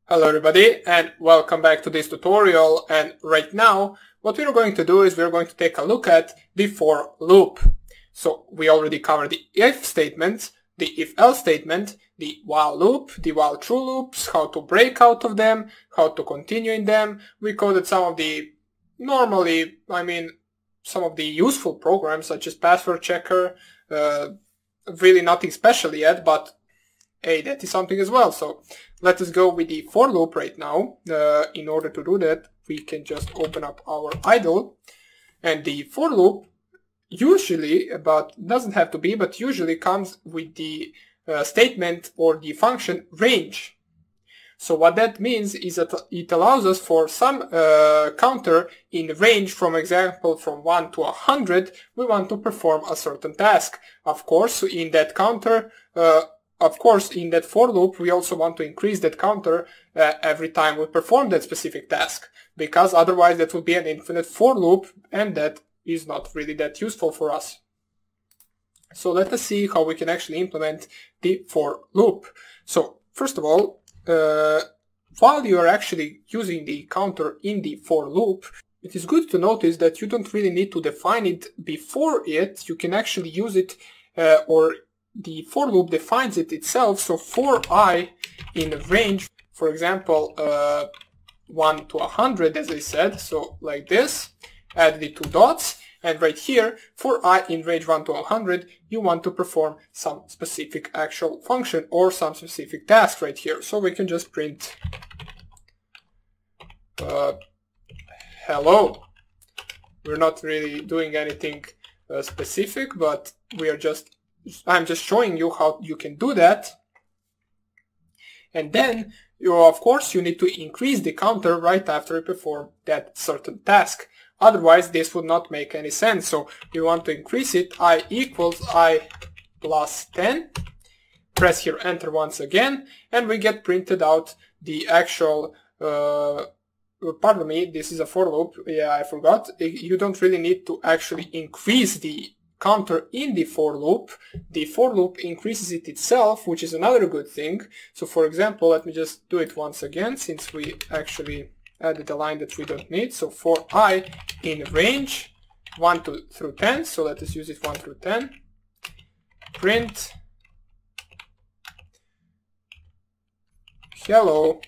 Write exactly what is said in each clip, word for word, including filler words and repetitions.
Hello everybody and welcome back to this tutorial, and right now what we're going to do is we're going to take a look at the for loop. So we already covered the if statement, the if else statement, the while loop, the while true loops, how to break out of them, how to continue in them. We coded some of the normally, I mean some of the useful programs such as password checker, uh, really nothing special yet, but hey, that is something as well. So let us go with the for loop right now. Uh, in order to do that, we can just open up our idle, and the for loop usually, but doesn't have to be, but usually comes with the uh, statement or the function range. So what that means is that it allows us for some uh, counter in range, from example from one to one hundred, we want to perform a certain task. Of course, in that counter, uh, Of course, in that for loop, we also want to increase that counter uh, every time we perform that specific task, because otherwise that would be an infinite for loop, and that is not really that useful for us. So let us see how we can actually implement the for loop. So first of all, uh, while you are actually using the counter in the for loop, it is good to notice that you don't really need to define it before it. You can actually use it uh, or the for loop defines it itself. So for I in range, for example, uh, one to one hundred, as I said, so like this, add the two dots, and right here, for I in range one to one hundred, you want to perform some specific actual function or some specific task right here. So we can just print uh, hello. We're not really doing anything uh, specific, but we are just I'm just showing you how you can do that. And then, you, of course, you need to increase the counter right after you perform that certain task. Otherwise, this would not make any sense. So you want to increase it. I equals I plus ten. Press here enter once again, and we get printed out the actual, uh, pardon me, this is a for loop. Yeah, I forgot. You don't really need to actually increase the counter in the for loop. The for loop increases it itself, which is another good thing. So for example, let me just do it once again, since we actually added a line that we don't need. So for I in range one to through ten, so let us use it one through ten, print hello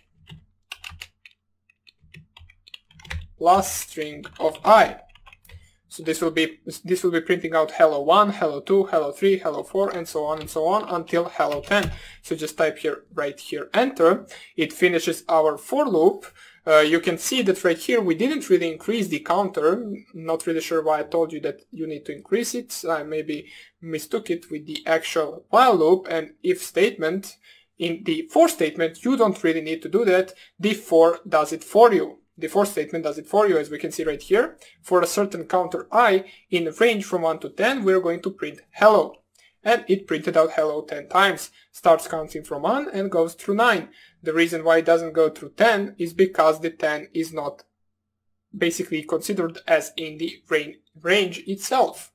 plus string of I. So this will be this will be printing out hello one, hello two, hello three, hello four, and so on and so on until hello ten. So just type here, right here, enter. It finishes our for loop. Uh, you can see that right here we didn't really increase the counter. Not really sure why I told you that you need to increase it. I maybe mistook it with the actual while loop and if statement. In the for statement, you don't really need to do that. The for does it for you. The for statement does it for you, as we can see right here. For a certain counter I in range from one to ten, we're going to print hello. And it printed out hello ten times. Starts counting from one and goes through nine. The reason why it doesn't go through ten is because the ten is not basically considered as in the range itself.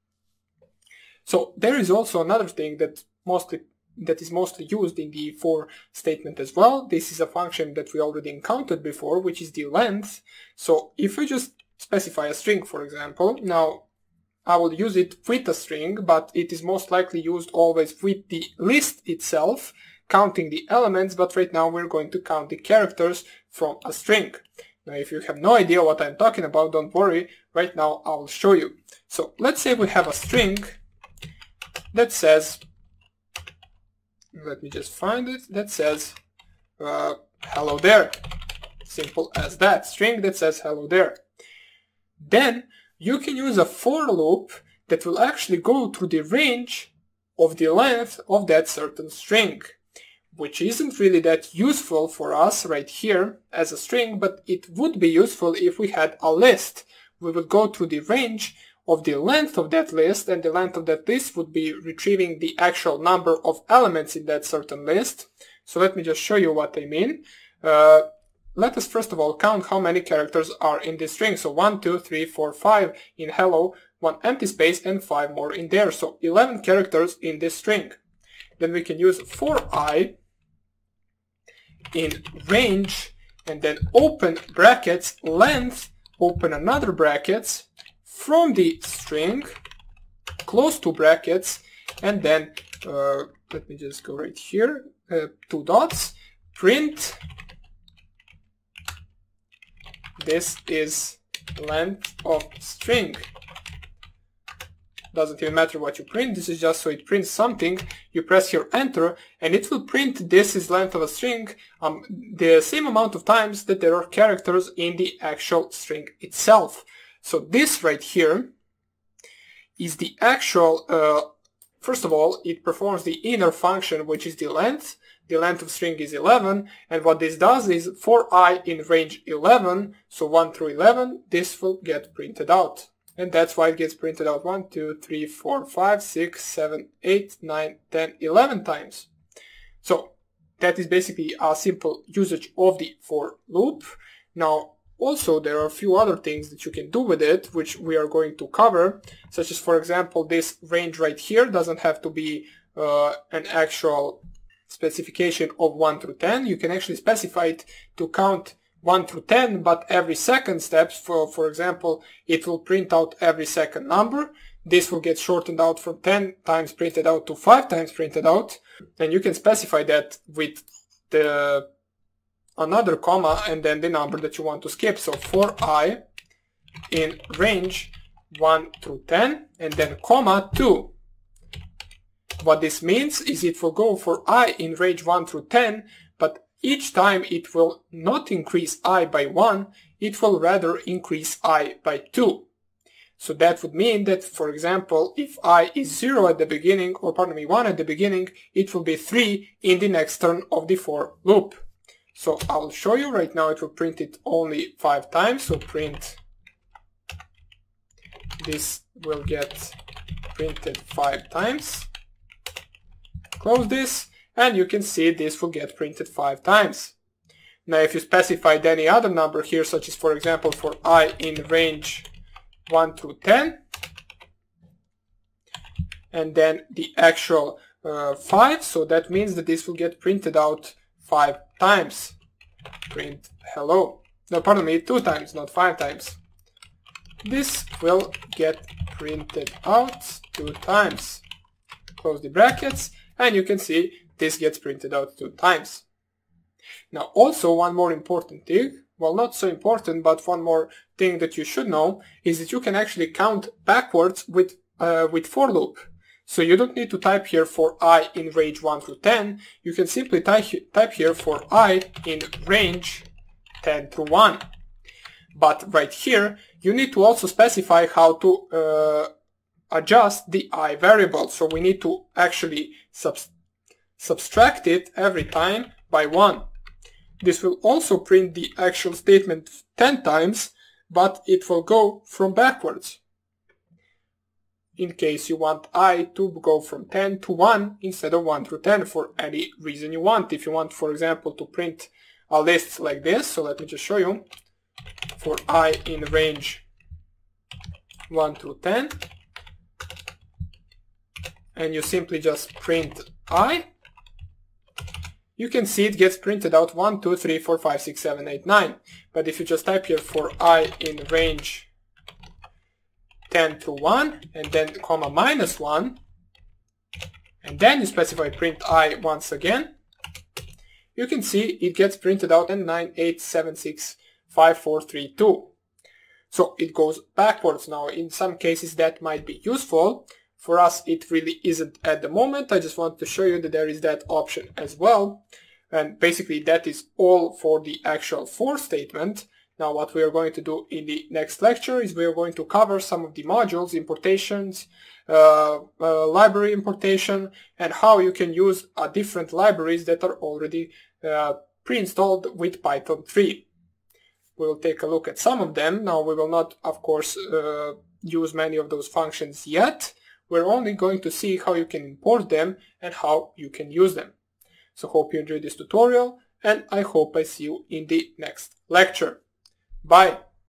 So there is also another thing that mostly that is mostly used in the for statement as well. This is a function that we already encountered before, which is the length. So if we just specify a string, for example, now I will use it with a string, but it is most likely used always with the list itself, counting the elements, but right now we're going to count the characters from a string. Now if you have no idea what I'm talking about, don't worry, right now I will show you. So let's say we have a string that says, let me just find it, that says uh, hello there. Simple as that. String that says hello there. Then you can use a for loop that will actually go through the range of the length of that certain string, which isn't really that useful for us right here as a string, but it would be useful if we had a list. We would go through the range of the length of that list, and the length of that list would be retrieving the actual number of elements in that certain list. So let me just show you what I mean. Uh, let us first of all count how many characters are in this string. So one, two, three, four, five in hello, one empty space, and five more in there. So eleven characters in this string. Then we can use for I in range, and then open brackets, length, open another brackets, from the string, close two brackets, and then, uh, let me just go right here, uh, two dots, print, this is length of string. Doesn't even matter what you print, this is just so it prints something. You press here enter and it will print this is length of a string um, the same amount of times that there are characters in the actual string itself. So this right here is the actual, uh, first of all, it performs the inner function, which is the length. The length of string is eleven, and what this does is for I in range eleven, so one through eleven, this will get printed out. And that's why it gets printed out one, two, three, four, five, six, seven, eight, nine, ten, eleven times. So that is basically a simple usage of the for loop. Now also there are a few other things that you can do with it, which we are going to cover, such as for example this range right here doesn't have to be uh, an actual specification of one through ten. You can actually specify it to count one through ten, but every second steps, for for example, it will print out every second number. This will get shortened out from ten times printed out to five times printed out, and you can specify that with the another comma and then the number that you want to skip. So for I in range one through ten and then comma two. What this means is it will go for I in range one through ten, but each time it will not increase I by one, it will rather increase I by two. So that would mean that, for example, if I is zero at the beginning, or pardon me, one at the beginning, it will be three in the next turn of the for loop. So I'll show you right now, it will print it only five times, so print, this will get printed five times. Close this, and you can see this will get printed five times. Now if you specified any other number here, such as for example for I in range one through ten, and then the actual uh, five, so that means that this will get printed out five times. Print hello. No, pardon me, two times, not five times. This will get printed out two times. Close the brackets, and you can see this gets printed out two times. Now also one more important thing, well not so important, but one more thing that you should know is that you can actually count backwards with uh, with for loop. So you don't need to type here for I in range one through ten, you can simply type, type here for I in range ten through one. But right here you need to also specify how to uh, adjust the I variable. So we need to actually subs subtract it every time by one. This will also print the actual statement ten times, but it will go from backwards. In case you want I to go from ten to one instead of one through ten for any reason you want. If you want, for example, to print a list like this, so let me just show you. For I in range one through ten, and you simply just print I, you can see it gets printed out one, two, three, four, five, six, seven, eight, nine. But if you just type here for I in range ten through one, and then comma minus one, and then you specify print I once again, you can see it gets printed out in nine, eight, seven, six, five, four, three, two. So it goes backwards. Now in some cases that might be useful. For us, it really isn't at the moment. I just want to show you that there is that option as well. And basically that is all for the actual for statement. Now what we are going to do in the next lecture is we are going to cover some of the modules, importations, uh, uh, library importation, and how you can use uh, different libraries that are already uh, pre-installed with Python three. We will take a look at some of them. Now we will not, of course, uh, use many of those functions yet. We're only going to see how you can import them and how you can use them. So hope you enjoyed this tutorial, and I hope I see you in the next lecture. Bye!